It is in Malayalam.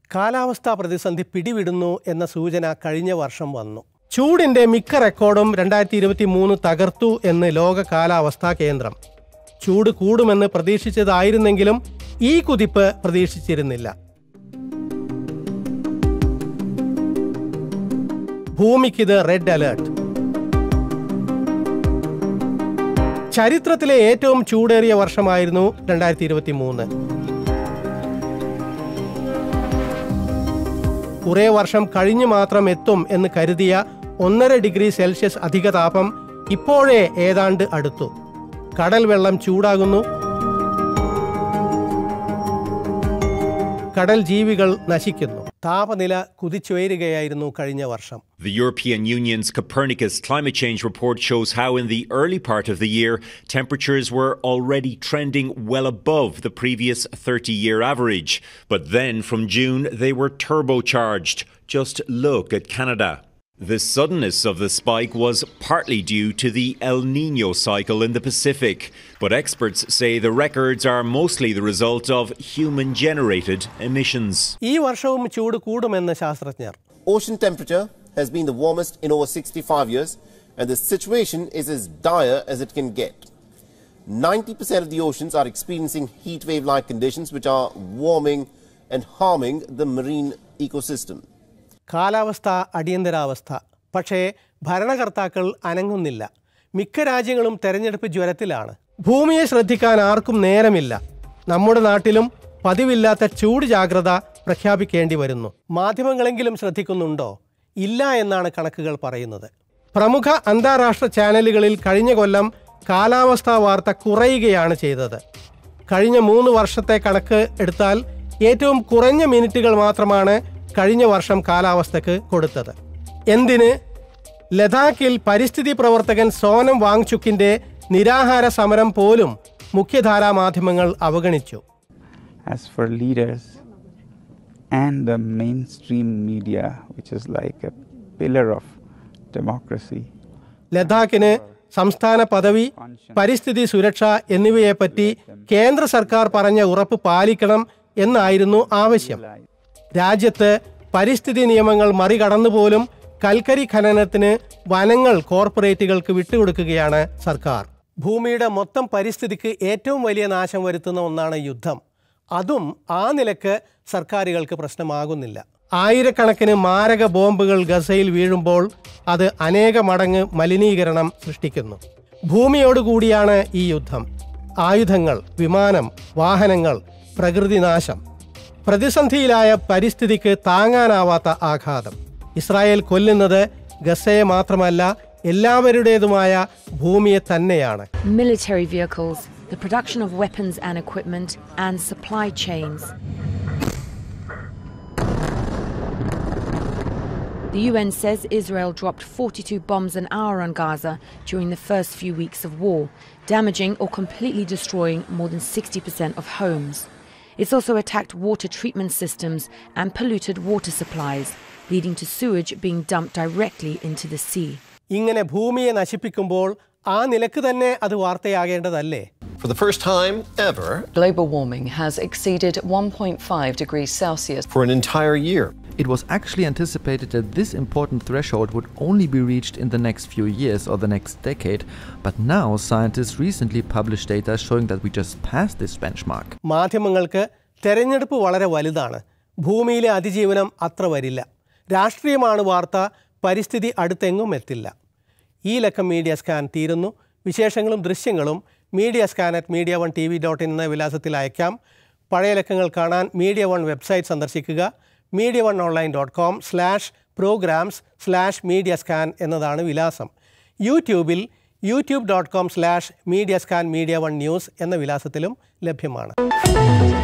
കാലാവസ്ഥാ പ്രതിസന്ധി പിടിവിടുന്നു എന്ന സൂചന കഴിഞ്ഞ വർഷം വന്നു. ചൂടിന്റെ മിക്ക റെക്കോർഡും 2023 തകർത്തു എന്ന് ലോക കാലാവസ്ഥാ കേന്ദ്രം. ചൂട് കൂടുമെന്ന് പ്രതീക്ഷിച്ചതായിരുന്നെങ്കിലും ഈ കുതിപ്പ് പ്രതീക്ഷിച്ചിരുന്നില്ല. ഭൂമിക്കിത് റെഡ് അലേർട്ട്. ചരിത്രത്തിലെ ഏറ്റവും ചൂടേറിയ വർഷമായിരുന്നു 2023. കുറേ വർഷം കഴിഞ്ഞു മാത്രം എത്തും എന്ന് കരുതിയ 1.5 ഡിഗ്രി സെൽഷ്യസ് അധിക താപം ഇപ്പോഴേ ഏതാണ്ട് അടുത്തു. കടൽ വെള്ളം ചൂടാകുന്നു, കടൽ ജീവികൾ നശിക്കുന്നു. താപനില കുതിച്ചുയരുകയായിരുന്നു കഴിഞ്ഞ വർഷം. The European Union's Copernicus climate change report shows how in the early part of the year, temperatures were already trending well above the previous 30-year average. But then from June, they were turbocharged. Just look at Canada. The suddenness of the spike was partly due to the El Niño cycle in the Pacific, but experts say the records are mostly the result of human-generated emissions. ഈ വർഷവും ചൂട് കൂടുമെന്ന് ശാസ്ത്രജ്ഞർ. Ocean temperature has been the warmest in over 65 years, and the situation is as dire as it can get. 90% of the oceans are experiencing heat wave-like conditions which are warming and harming the marine ecosystem. കാലാവസ്ഥ അടിയന്തരാവസ്ഥ. പക്ഷേ ഭരണകർത്താക്കൾ അനങ്ങുന്നില്ല. മിക്ക രാജ്യങ്ങളും തെരഞ്ഞെടുപ്പ് ജ്വരത്തിലാണ്. ഭൂമിയെ ശ്രദ്ധിക്കാൻ ആർക്കും നേരമില്ല. നമ്മുടെ നാട്ടിലും പതിവില്ലാത്ത ചൂട് ജാഗ്രത പ്രഖ്യാപിക്കേണ്ടി വരുന്നു. മാധ്യമങ്ങളെങ്കിലും ശ്രദ്ധിക്കുന്നുണ്ടോ? ഇല്ല എന്നാണ് കണക്കുകൾ പറയുന്നത്. പ്രമുഖ അന്താരാഷ്ട്ര ചാനലുകളിൽ കഴിഞ്ഞ കൊല്ലം കാലാവസ്ഥാ വാർത്ത കുറയുകയാണ് ചെയ്തത്. കഴിഞ്ഞ 3 വർഷത്തെ കണക്ക് എടുത്താൽ ഏറ്റവും കുറഞ്ഞ മിനിറ്റുകൾ മാത്രമാണ് കഴിഞ്ഞ വർഷം കാലാവസ്ഥക്ക് കൊടുത്തത്. എന്തിന്? ലഡാക്കിൽ പരിസ്ഥിതി പ്രവർത്തകൻ സോനം വാങ്ചുക്കിന്റെ നിരാഹാര സമരം പോലും മുഖ്യധാരാ മാധ്യമങ്ങൾ അവഗണിച്ചു. As for leaders and the mainstream media, which is like a pillar of democracy. ലഡാക്കിന് സംസ്ഥാന പദവി, പരിസ്ഥിതി സുരക്ഷ എന്നിവയെപ്പറ്റി കേന്ദ്ര സർക്കാർ പറഞ്ഞ ഉറപ്പ് പാലിക്കണം എന്നായിരുന്നു ആവശ്യം. രാജ്യത്ത് പരിസ്ഥിതി നിയമങ്ങൾ മറികടന്നുപോലും കൽക്കരി ഖനനത്തിന് വനങ്ങൾ കോർപ്പറേറ്റുകൾക്ക് വിട്ടുകൊടുക്കുകയാണ് സർക്കാർ. ഭൂമിയുടെ മൊത്തം പരിസ്ഥിതിക്ക് ഏറ്റവും വലിയ നാശം വരുത്തുന്ന ഒന്നാണ് യുദ്ധം. അതും ആ നിലക്ക് സർക്കാരുകൾക്ക് പ്രശ്നമാകുന്നില്ല. ആയിരക്കണക്കിന് മാരക ബോംബുകൾ ഗസയിൽ വീഴുമ്പോൾ അത് അനേക മടങ്ങ് മലിനീകരണം സൃഷ്ടിക്കുന്നു. ഭൂമിയോടുകൂടിയാണ് ഈ യുദ്ധം. ആയുധങ്ങൾ, വിമാനം, വാഹനങ്ങൾ, പ്രകൃതിനാശം. പ്രതിസന്ധിയിലായ പരിസ്ഥിതിക്ക് താങ്ങാനാവാത്ത ആഘാതം. ഇസ്രായേൽ കൊല്ലുന്നത് ഗസയെ മാത്രമല്ല, എല്ലാവരുടേതുമായ ഭൂമിയെ തന്നെയാണ്. Military vehicles, the production of weapons and equipment, and supply chains. The UN says Israel dropped 42 bombs an hour on Gaza during the first few weeks of war, damaging or completely destroying more than 60% of homes. It's also attacked water treatment systems and polluted water supplies, leading to sewage being dumped directly into the sea. ഇങ്ങനെ ഭൂമിയെ നശിപ്പിക്കുമ്പോൾ ആ നിലക്ക് തന്നെ അത് വാർത്തയാകേണ്ടതല്ലേ? For the first time ever, global warming has exceeded 1.5 degrees Celsius for an entire year. It was actually anticipated that this important threshold would only be reached in the next few years or the next decade, but now scientists recently published data showing that we just passed this benchmark. മാധ്യമങ്ങൾക്ക് തെരഞ്ഞെടുപ്പ് വളരെ വലുതാണ്. ഭൂമിയിലെ അതിജീവനം അത്ര വരില്ല. രാഷ്ട്രീയമാണ് വാർത്ത, പരിസ്ഥിതി അടുത്തെങ്ങും എത്തില്ല. ഈ ലക്കം മീഡിയ സ്കാൻ തീരുന്നു. വിശേഷങ്ങളും ദൃശ്യങ്ങളും media1@media1tv.in എന്ന വിലാസത്തിൽ അയക്കാം. പഴയ ലക്കങ്ങൾ കാണാൻ Media One വെബ്സൈറ്റ് സന്ദർശിക്കുക. mediaoneonline.com/programs/mediascan എന്നതാണ് വിലാസം. യൂട്യൂബിൽ youtube.com/mediascanmedia1news എന്ന വിലാസത്തിലും ലഭ്യമാണ്.